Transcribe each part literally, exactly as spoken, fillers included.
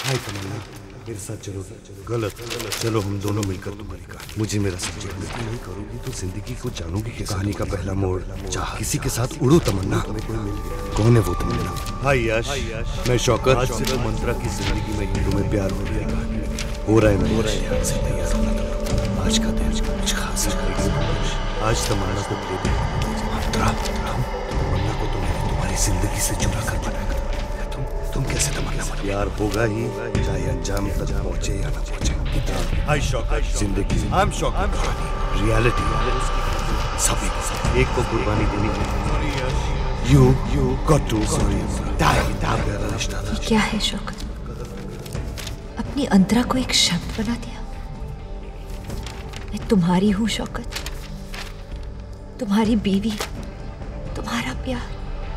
हाय तमन्ना, मेरे साथ चलो। गलत चलो हम दोनों मिलकर तुम्हारी कहानी। मुझे मेरा सब्जेक्ट मिलती नहीं करोगी तो जिंदगी को जानोगी कि कहानी का पहला मोड़ चाह किसी के साथ उड़ो तमन्ना। कौन है वो तमन्ना? हाय यश, मैं शौकत। आज से मंत्रा की जिंदगी में तुम्हें प्यार हो गया। हो रहा है मैं हो रहा है यहाँ से तैयार होना था। आज का दिन कुछ खास है। आज तमन्ना को मंत्रा तमन्ना को तो मैंने तुम्हारी जिंदगी से चुरा कर बनाया। तुम तुम कैसे तमन्ना बनो? प्यार होगा ही, चाहे अंजाम तक पहुंचे या ना पहुंचे। हाय शौकत, जिंदगी आई एम शौकत, रियलिटी सभी एक को कुर्बानी देनी है। You you got to die die रिश्ता था। क्या है शौकत? अपनी अंतरा को एक शब्द बना दिया। मैं तुम्हारी हूँ शौकत, तुम्हारी बीवी, तुम्हारा प्यार।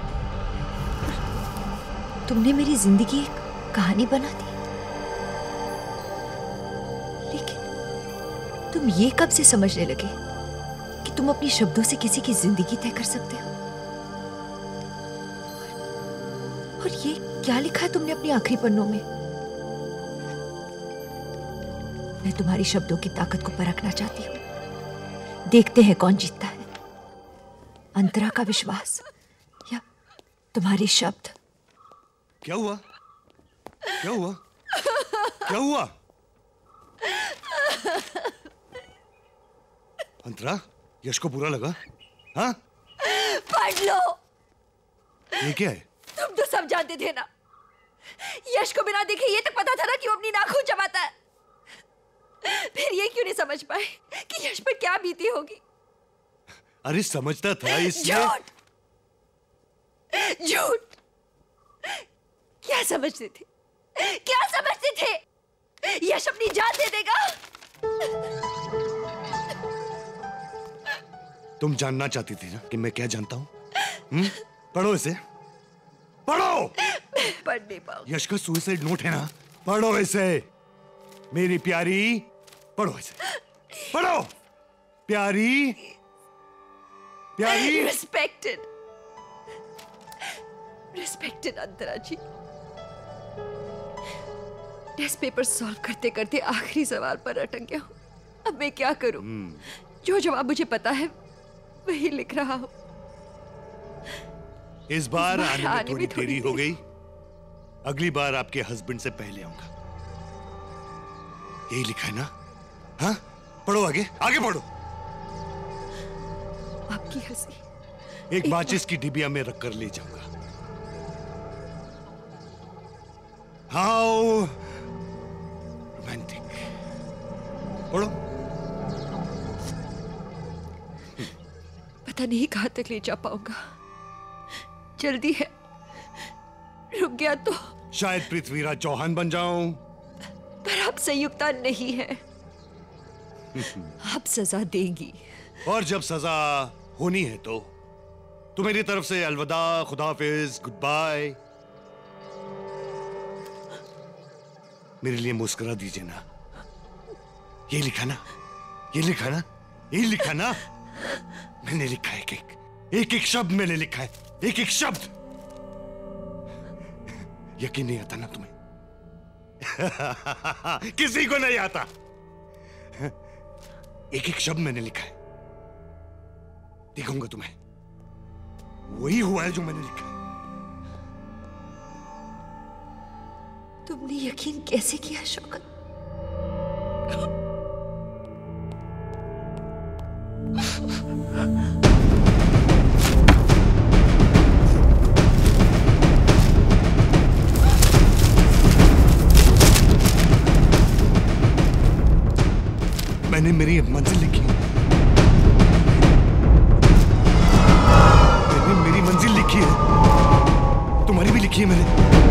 तुमने मेरी जिंदगी एक कहानी बना दी। लेकिन तुम ये कब से समझने लगे कि तुम अपने शब्दों से किसी की जिंदगी तय कर सकते हो? और ये क्या लिखा है तुमने अपने आखिरी पन्नों में? मैं तुम्हारी शब्दों की ताकत को परखना चाहती हूँ। देखते हैं कौन जीतता है, अंतरा का विश्वास या तुम्हारे शब्द। क्या हुआ? क्या हुआ? क्या हुआ? अंतरा, यश को बुरा लगा? हाँ? पढ़ लो। ये क्या है? तुम तो सब जानते थे ना। यश को बिना देखे ये तक पता था ना कि वो अपनी नाखून चबाता है। फिर ये क्यों नहीं समझ पाए कि यश पर क्या बीती होगी? अरे समझता था इसलिए। झूठ, झूठ। क्या समझते थे? क्या समझते थे? यश अपनी जान दे देगा? तुम जानना चाहती थी ना कि मैं क्या जानता हूँ? हम्म? पढ़ो इसे, पढ़ो। पढ़ नहीं पाऊं। यश का सुसाइड नोट है ना, पढ़ो इसे। मेरी प्यारी, पढ़ो इसे, पढ़ो। प्यारी, प्यारी। Respected, respected Antara ji. Test paper solve करते करते आखिरी सवाल पर अटक गया हूँ। अब मैं क्या करूं? जो जवाब मुझे पता है वही लिख रहा हूँ। इस बार आने में थोड़ी देरी हो गई। अगली बार आपके हस्बैंड से पहले आऊंगा। यही लिखा है ना? हाँ? पढ़ो आगे, आगे पढ़ो। आपकी हंसी एक माचिस की डिबिया में रखकर ले जाऊंगा। How romantic. पढ़ो। पता नहीं कहां तक ले जा पाऊंगा। जल्दी है, रुक गया तो शायद पृथ्वीराज चौहान बन जाऊं। पर आप संयुक्ता नहीं है। आप सजा देंगी। और जब सजा होनी है तो तो मेरी तरफ से अलविदा, खुदा हाफिज, गुड बाय। मेरे लिए मुस्कुरा दीजिए ना। ये लिखा ना, ये लिखा ना, ये लिखा ना। मैंने लिखा है, एक एक एक एक शब्द मैंने लिखा है, एक एक शब्द। यकीन नहीं आता ना तुम्हें? किसी को नहीं आता। एक एक शब्द मैंने लिखा है। दिखाऊंगा तुम्हें, वही हुआ है जो मैंने लिखा है। तुमने यकीन कैसे किया शौकत? मैंने मेरी मंजिल लिखी। मैंने मेरी मंजिल लिखी है। तुम्हारी भी लिखी है मैंने।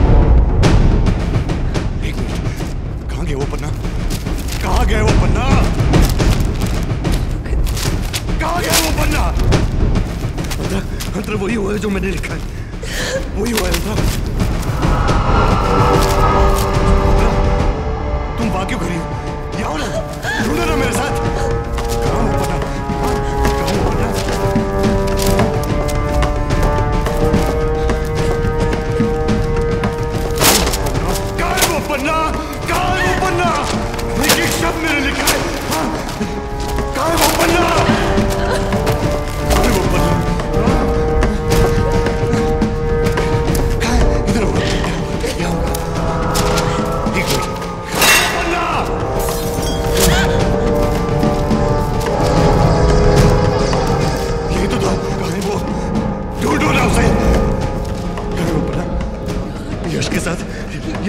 एक मिनट, कहाँ गया वो पन्ना? कहाँ गया वो पन्ना? कहाँ गया वो पन्ना? अंतरा, अंतरा वही हुआ है जो मैंने लिखा है। वही हुआ है अंतरा। तुम वहां क्यों खड़ी हो? आओ ना, ढूंढो ना मेरे साथ। कहाँ हो पन्ना? कहाँ हो पन्ना? कहाँ है वो पन्ना?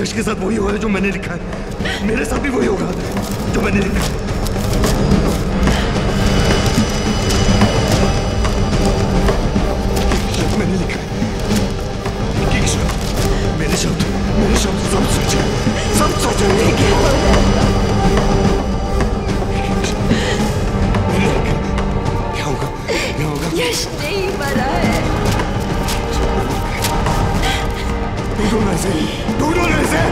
यश के साथ वही होगा जो मैंने लिखा है, मेरे साथ भी वही होगा जो मैंने लिखा है। शब्द मैंने लिखा है, एक एक शब्द, मेरे शब्द, मेरे शब्द सब सच है, सब सच है। एक एक शब्द मैंने लिखा है। क्या होगा, क्या होगा? यश नहीं मरा है। ढूंढो ना इसे, ढूंढो ना इसे।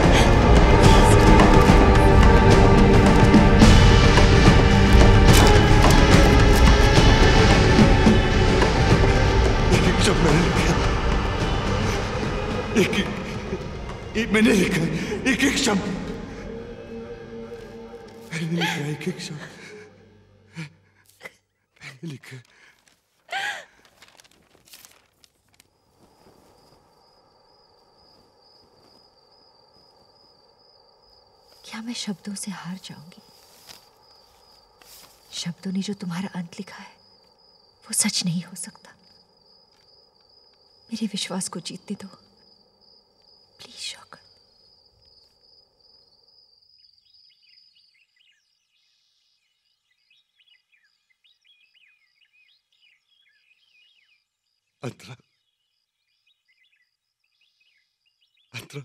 एक एक शब्द मैंने लिखा, एक एक, एक मैंने लिखा है, एक एक शब्द मैंने लिखा है, एक एक शब्द मैंने लिखा है। क्या मैं शब्दों से हार जाऊंगी? शब्दों ने जो तुम्हारा अंत लिखा है वो सच नहीं हो सकता। मेरे विश्वास को जीतने दो प्लीज शौकत। अंतरा, अंतरा,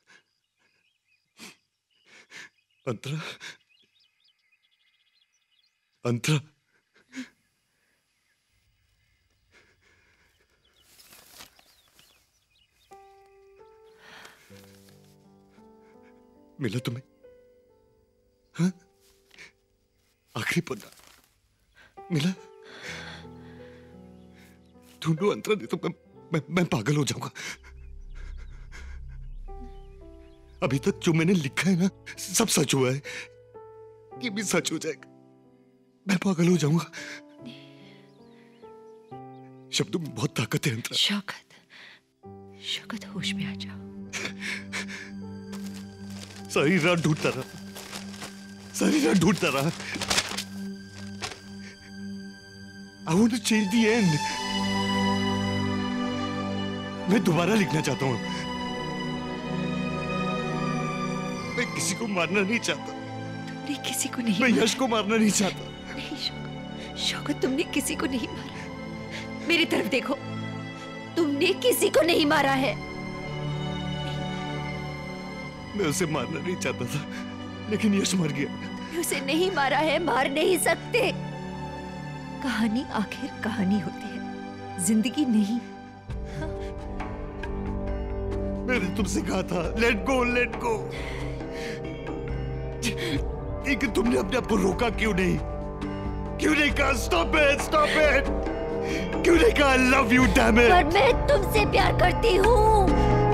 अंतरा, अंतरा, मिला तुम्हें? हाँ? आखिरी पन्ना मिला? ढूंढो अंतरा, नहीं तो मैं, मैं, मैं पागल हो जाऊंगा। अभी तक जो मैंने लिखा है ना, सब सच हुआ है। ये भी सच हो जाएगा, मैं पागल हो जाऊंगा। शब्दों में बहुत ताकत है अंतरा। शौकत, शौकत होश में आ जाओ। सारी रात ढूंढता रहा, सारी रात ढूंढता रहा। I want to change the end. मैं दोबारा लिखना चाहता हूँ। मैं किसी को मारना नहीं चाहता। तुमने किसी को नहीं मैं मारा। यश को मारना नहीं चाहता। नहीं शौकत, शौकत तुमने किसी को नहीं मारा। मेरी तरफ देखो, तुमने किसी को नहीं मारा है। मैं उसे मारना नहीं चाहता था, लेकिन यश मर गया। उसे नहीं मारा है, मार नहीं सकते। कहानी आखिर कहानी होती है, जिंदगी नहीं। मैंने तुमसे कहा था लेट गो, लेट गो। लेकिन तुमने अपने आप को रोका क्यों नहीं? क्यों नहीं कहा स्टॉप इट, स्टॉप इट? क्यों नहीं कहा I love you, damn it? पर मैं तुमसे प्यार करती हूँ।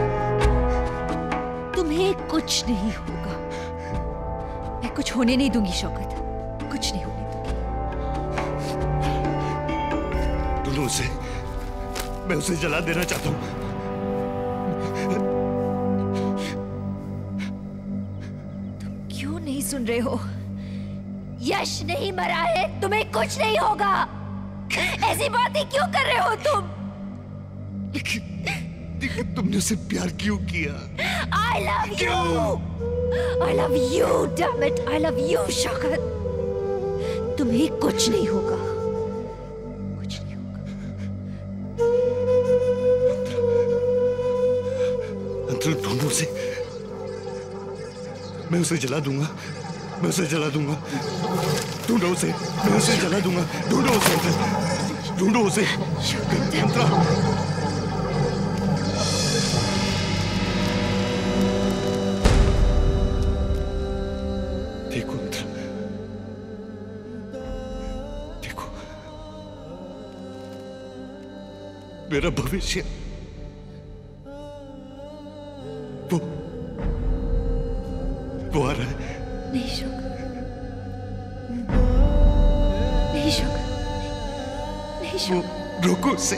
तुम्हें कुछ नहीं होगा। मैं कुछ होने नहीं दूंगी शौकत, कुछ नहीं होने दूंगी। ढूंढो उसे, मैं उसे जला देना चाहता हूँ। तुम क्यों नहीं सुन रहे हो? यश नहीं मरा है, तुम्हें कुछ नहीं होगा। ऐसी बातें क्यों कर रहे हो तुम? लेकिन, लेकिन तुमने उसे प्यार क्यों किया? I love you. I love you, damn it. I love you, Shaukat. तुम्हें कुछ नहीं होगा, कुछ नहीं होगा। अंतरा, ढूंढो उसे। मैं उसे जला दूंगा, मैं उसे जला दूंगा। ढूंढो उसे, मैं उसे जला दूंगा। ढूंढो उसे, ढूंढो उसे। अंतरा, देखो अंतरा, देखो मेरा भविष्य वो वो आ रहा है। नहीं शौकत, नहीं शौकत, नहीं शौकत। वो रोको उसे।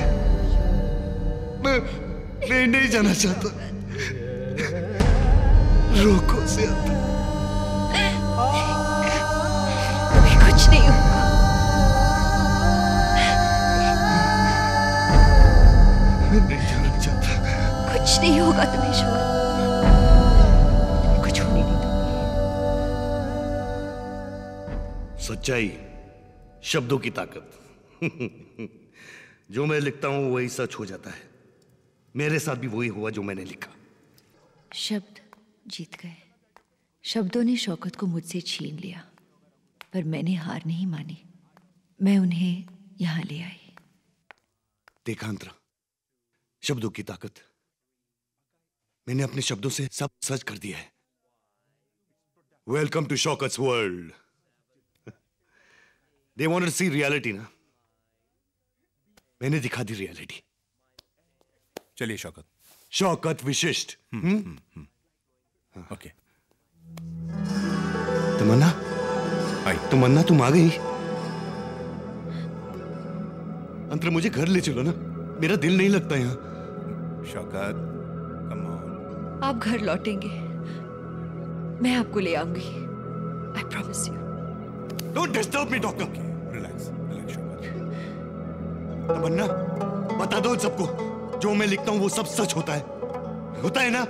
मैं मैं नहीं जाना चाहता। रोको उसे अंतरा। तुम्हें कुछ नहीं होगा। मैं नहीं जाना चाहता। कुछ नहीं होगा तुम्हें शौकत। सच्चाई, शब्दों की ताकत। जो मैं लिखता हूं वही सच हो जाता है। मेरे साथ भी वही हुआ जो मैंने लिखा। शब्द जीत गए। शब्दों ने शौकत को मुझसे छीन लिया, पर मैंने हार नहीं मानी। मैं उन्हें यहां ले आई। देखा अंतरा, शब्दों की ताकत। मैंने अपने शब्दों से सब सच कर दिया है। Welcome to Shaukat's world. They wanted to see reality ना, मैंने दिखा दी रियलिटी। चलिए शौकत। शौकत विशिष्ट। ओके। तमन्ना, आई। तमन्ना तुम आ गई। अंतरा मुझे घर ले चलो ना, मेरा दिल नहीं लगता यहाँ। Shaukat, come on. आप घर लौटेंगे, मैं आपको ले आऊंगी। I promise you. Don't disturb me doctor. Relax, relax Shaukat. Tamanna, बता दो सबको, जो मैं लिखता हूं वो सब सच होता है, होता है ना?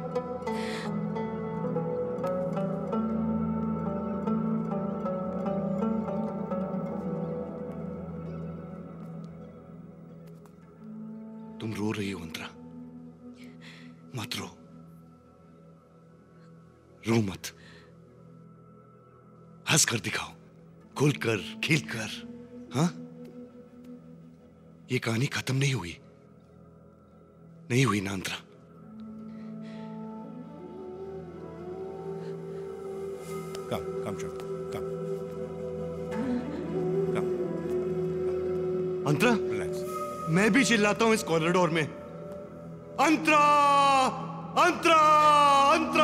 तुम रो रही हो अंतरा, मत रो, रो मत। हंस कर दिखाओ, खुलकर, खिलकर। हाँ, ये कहानी खत्म नहीं हुई, नहीं हुई ना अंतरा? कम, कम शौकत, कम, कम। अंतरा, रिलैक्स। मैं भी चिल्लाता हूं इस कॉरिडोर में, अंतरा, अंतरा, अंतरा।